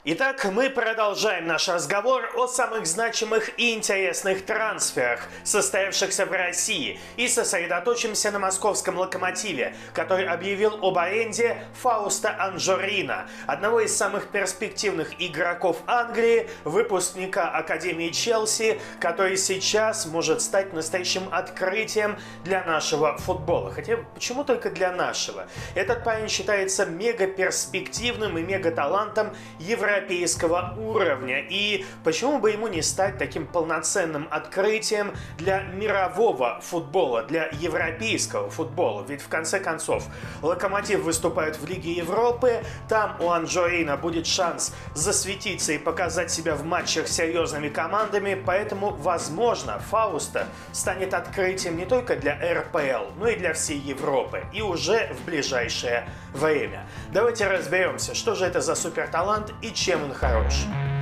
Итак, мы продолжаем наш разговор о самых значимых и интересных трансферах, состоявшихся в России, и сосредоточимся на московском «Локомотиве», который объявил об аренде Фауста Анжорина, одного из самых перспективных игроков Англии, выпускника Академии Челси, который сейчас может стать настоящим открытием для нашего футбола. Хотя, почему только для нашего? Этот парень считается мега-перспективным и мега-талантом европейского уровня. И почему бы ему не стать таким полноценным открытием для мирового футбола, для европейского футбола? Ведь в конце концов «Локомотив» выступает в Лиге Европы, там у Анжорина будет шанс засветиться и показать себя в матчах с серьезными командами, поэтому, возможно, Фауста станет открытием не только для РПЛ, но и для всей Европы, и уже в ближайшее время. Давайте разберемся, что же это за суперталант и чем он хорош.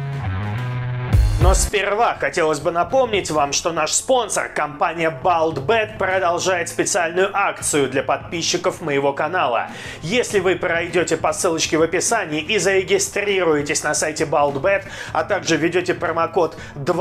Но сперва хотелось бы напомнить вам, что наш спонсор, компания BaldBet, продолжает специальную акцию для подписчиков моего канала. Если вы пройдете по ссылочке в описании и зарегистрируетесь на сайте BaldBet, а также введете промокод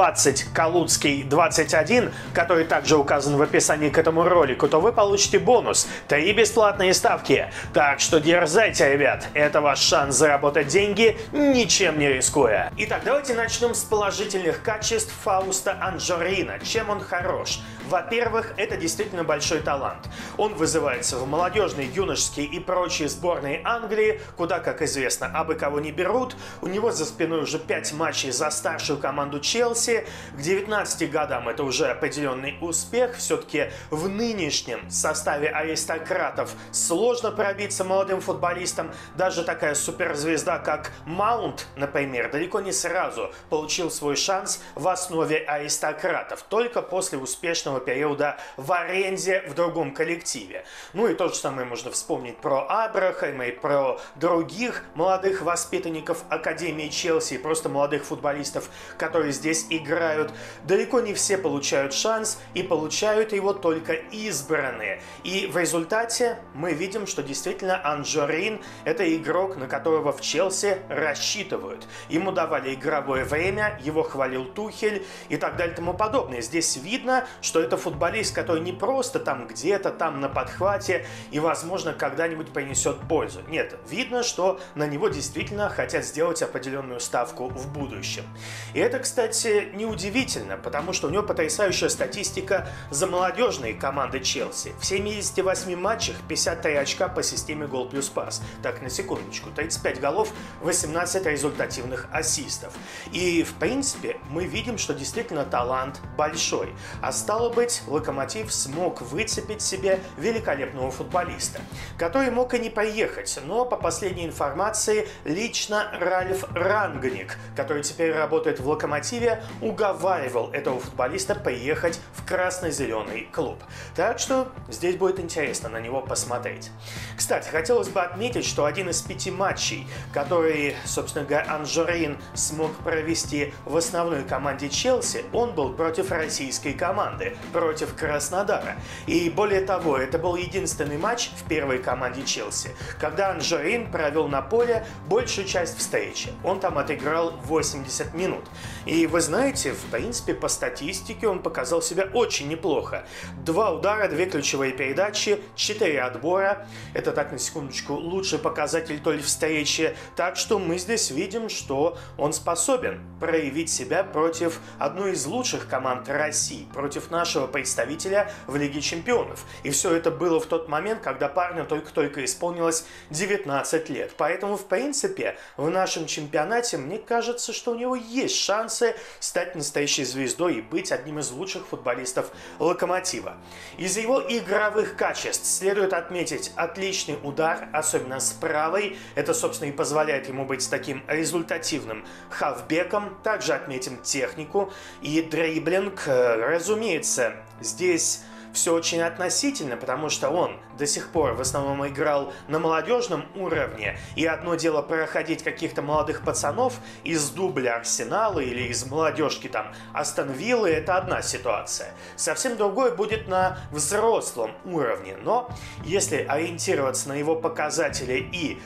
20Калуцкий21, который также указан в описании к этому ролику, то вы получите бонус – 3 бесплатные ставки. Так что дерзайте, ребят, это ваш шанс заработать деньги, ничем не рискуя. Итак, давайте начнем с положительных качеств Фауста Анжорина. Чем он хорош? Во-первых, это действительно большой талант. Он вызывается в молодежные, юношеские и прочие сборные Англии, куда, как известно, абы кого не берут. У него за спиной уже 5 матчей за старшую команду Челси. К 19 годам это уже определенный успех. Все-таки в нынешнем составе аристократов сложно пробиться молодым футболистам. Даже такая суперзвезда, как Маунт, например, далеко не сразу получил свой шанс в основе аристократов, только после успешного периода в аренде в другом коллективе. Ну и то же самое можно вспомнить про Абрахама и про других молодых воспитанников Академии Челси, просто молодых футболистов, которые здесь играют. Далеко не все получают шанс, и получают его только избранные. И в результате мы видим, что действительно Анжорин – это игрок, на которого в Челси рассчитывают. Ему давали игровое время, его хвалил Тухель и так далее и тому подобное. Здесь видно, что это футболист, который не просто там где-то там на подхвате и, возможно, когда-нибудь принесет пользу. Нет, видно, что на него действительно хотят сделать определенную ставку в будущем. И это, кстати, неудивительно, потому что у него потрясающая статистика за молодежные команды Челси. В 78 матчах 53 очка по системе гол плюс пас. Так, на секундочку, 35 голов, 18 результативных ассистов. И, в принципе, мы видим, что действительно талант большой. А стало быть, Локомотив смог выцепить себе великолепного футболиста, который мог и не поехать, но по последней информации лично Ральф Рангник, который теперь работает в Локомотиве, уговаривал этого футболиста поехать в красно-зеленый клуб. Так что здесь будет интересно на него посмотреть. Кстати, хотелось бы отметить, что один из 5 матчей, который, собственно говоря, Анжорин смог провести в основной команде Челси, он был против российской команды, против Краснодара. И более того, это был единственный матч в первой команде Челси, когда Анжорин провел на поле большую часть встречи. Он там отыграл 80 минут. И вы знаете, в принципе, по статистике он показал себя очень неплохо. 2 удара, 2 ключевые передачи, 4 отбора. Это, так, на секундочку, лучший показатель той встречи. Так что мы здесь видим, что он способен проявить себя против одной из лучших команд России, против нашего представителя в Лиге Чемпионов. И все это было в тот момент, когда парню только-только исполнилось 19 лет. Поэтому, в принципе, в нашем чемпионате, мне кажется, что у него есть шансы стать настоящей звездой и быть одним из лучших футболистов Локомотива. Из его игровых качеств следует отметить отличный удар, особенно с правой. Это, собственно, и позволяет ему быть таким результативным хавбеком. Также отметим технику и дриблинг. Разумеется, здесь все очень относительно, потому что он до сих пор в основном играл на молодежном уровне, и одно дело проходить каких-то молодых пацанов из дубля Арсенала или из молодежки там Астон Виллы, это одна ситуация. Совсем другое будет на взрослом уровне, но если ориентироваться на его показатели и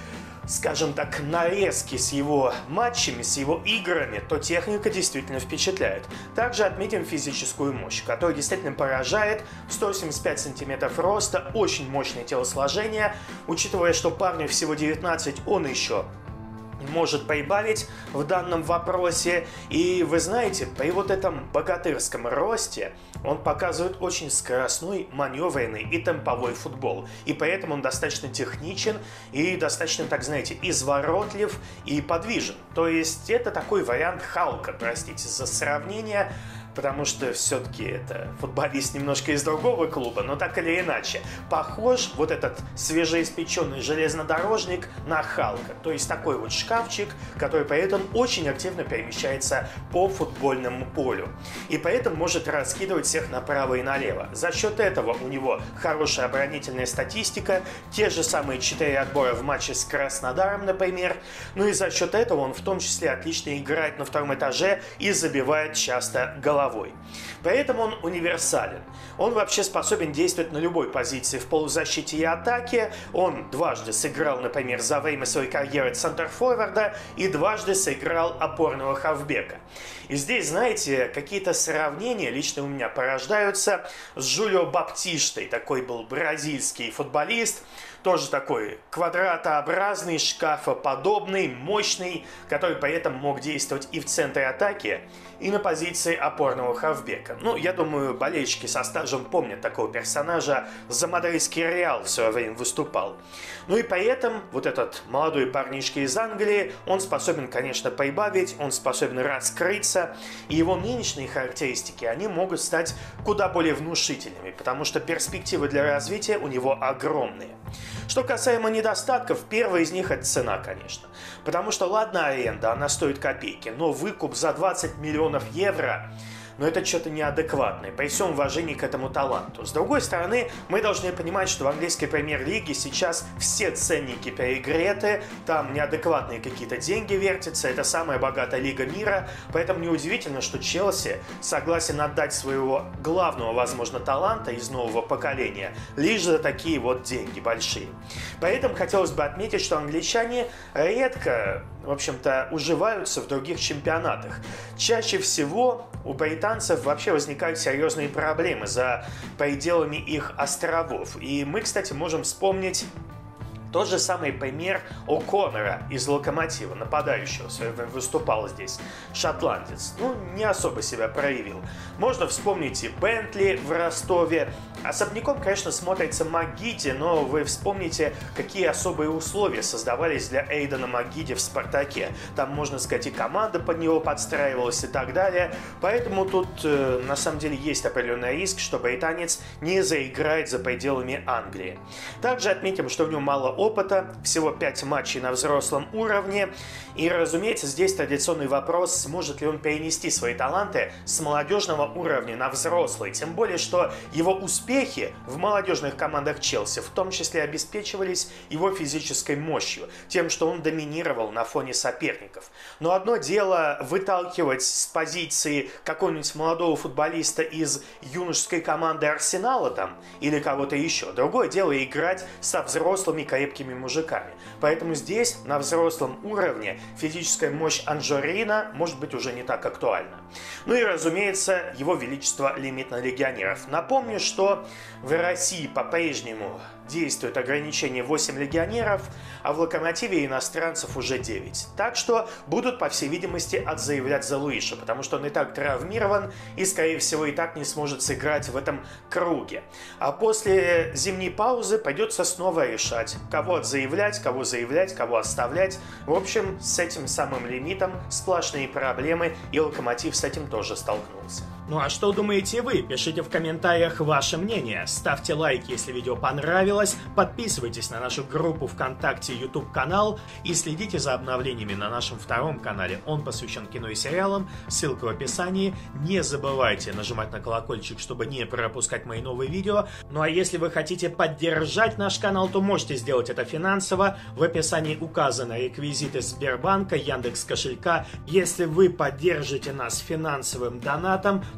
скажем так, нарезки с его матчами, с его играми, то техника действительно впечатляет. Также отметим физическую мощь, которая действительно поражает. 175 сантиметров роста, очень мощное телосложение. Учитывая, что парню всего 19, он еще может прибавить в данном вопросе. И вы знаете, при вот этом богатырском росте он показывает очень скоростной, маневренный и темповой футбол. И поэтому он достаточно техничен и достаточно, так знаете, изворотлив и подвижен. То есть это такой вариант Халка, простите за сравнение, потому что все-таки это футболист немножко из другого клуба, но так или иначе. Похож вот этот свежеиспеченный железнодорожник на Халка. То есть такой вот шкафчик, который при этом очень активно перемещается по футбольному полю. И поэтому может раскидывать всех направо и налево. За счет этого у него хорошая оборонительная статистика, те же самые 4 отбора в матче с Краснодаром, например. Ну и за счет этого он в том числе отлично играет на втором этаже и забивает часто головой. Поэтому он универсален. Он вообще способен действовать на любой позиции в полузащите и атаке. Он дважды сыграл, например, за время своей карьеры центрфорварда и дважды сыграл опорного хавбека. И здесь, знаете, какие-то сравнения лично у меня порождаются с Жулио Баптистой. Такой был бразильский футболист, тоже такой квадратообразный, шкафоподобный, мощный, который при этом мог действовать и в центре атаки, и на позиции опорного хавбека. Ну, я думаю, болельщики со стажем помнят такого персонажа. За мадридский Реал в свое время выступал. Ну и при этом вот этот молодой парнишка из Англии, он способен, конечно, прибавить, он способен раскрыться, и его нынешние характеристики, они могут стать куда более внушительными, потому что перспективы для развития у него огромные. Что касаемо недостатков, первый из них – это цена, конечно. Потому что, ладно, аренда, она стоит копейки, но выкуп за 20 миллионов евро – но это что-то неадекватное, при всем уважении к этому таланту. С другой стороны, мы должны понимать, что в английской премьер-лиге сейчас все ценники перегреты, там неадекватные какие-то деньги вертятся, это самая богатая лига мира, поэтому неудивительно, что Челси согласен отдать своего главного, возможно, таланта из нового поколения лишь за такие вот деньги большие. Поэтому хотелось бы отметить, что англичане редко, в общем-то, уживаются в других чемпионатах. Чаще всего у британцев вообще возникают серьезные проблемы за пределами их островов. И мы, кстати, можем вспомнить тот же самый пример О'Коннора из Локомотива, нападающего, выступал здесь, шотландец. Ну, не особо себя проявил. Можно вспомнить и Бентли в Ростове. Особняком, конечно, смотрится МакГиди, но вы вспомните, какие особые условия создавались для Эйдена МакГиди в «Спартаке». Там, можно сказать, и команда под него подстраивалась и так далее. Поэтому тут, на самом деле, есть определенный риск, что британец не заиграет за пределами Англии. Также отметим, что у него мало опыта, всего 5 матчей на взрослом уровне. И, разумеется, здесь традиционный вопрос, сможет ли он перенести свои таланты с молодежного уровня на взрослый. Тем более, что его успехи в молодежных командах Челси в том числе обеспечивались его физической мощью, тем, что он доминировал на фоне соперников. Но одно дело выталкивать с позиции какого-нибудь молодого футболиста из юношеской команды Арсенала там, или кого-то еще. Другое дело играть со взрослыми крепкими мужиками. Поэтому здесь, на взрослом уровне, физическая мощь Анжорина может быть уже не так актуальна. Ну и, разумеется, его величество лимит на легионеров. Напомню, что в России по-прежнему действует ограничение 8 легионеров, а в Локомотиве иностранцев уже 9. Так что будут, по всей видимости, отзаявлять за Луиша, потому что он и так травмирован и, скорее всего, и так не сможет сыграть в этом круге. А после зимней паузы придется снова решать, кого отзаявлять, кого оставлять. В общем, с этим самым лимитом сплошные проблемы, и Локомотив с этим тоже столкнулся. Ну а что думаете вы? Пишите в комментариях ваше мнение. Ставьте лайк, если видео понравилось. Подписывайтесь на нашу группу ВКонтакте, YouTube канал и следите за обновлениями на нашем втором канале. Он посвящен кино и сериалам. Ссылка в описании. Не забывайте нажимать на колокольчик, чтобы не пропускать мои новые видео. Ну а если вы хотите поддержать наш канал, то можете сделать это финансово. В описании указаны реквизиты Сбербанка, Яндекс.Кошелька. Если вы поддержите нас финансовым донатом,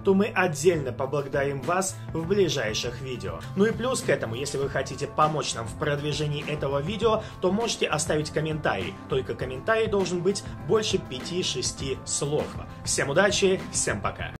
то мы отдельно поблагодарим вас в ближайших видео. Ну и плюс к этому, если вы хотите помочь нам в продвижении этого видео, то можете оставить комментарий. Только комментарий должен быть больше 5-6 слов. Всем удачи, всем пока!